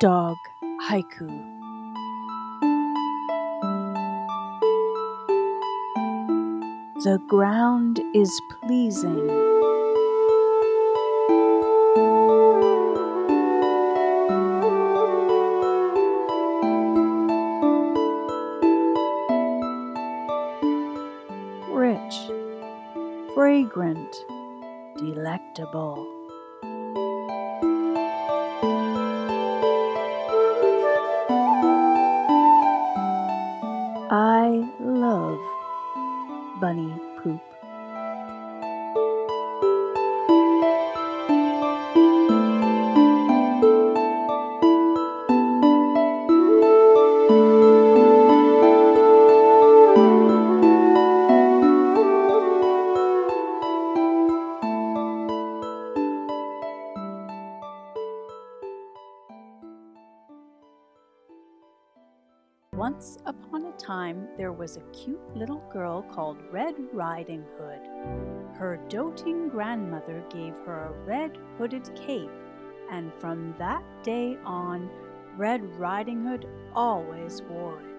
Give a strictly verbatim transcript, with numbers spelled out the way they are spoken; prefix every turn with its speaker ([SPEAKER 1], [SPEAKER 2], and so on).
[SPEAKER 1] Dog Haiku. The ground is pleasing. Rich, fragrant, delectable. I love bunny poop. Once upon a time, there was a cute little girl called Red Riding Hood. Her doting grandmother gave her a red hooded cape, and from that day on, Red Riding Hood always wore it.